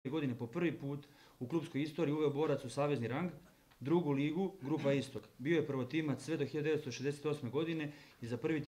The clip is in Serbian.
godine po prvi put u klubskoj istoriji uveo Borac u savezni rang, drugu ligu, grupa Istok. Bio je prvotimac sve do 1968. godine i za prvi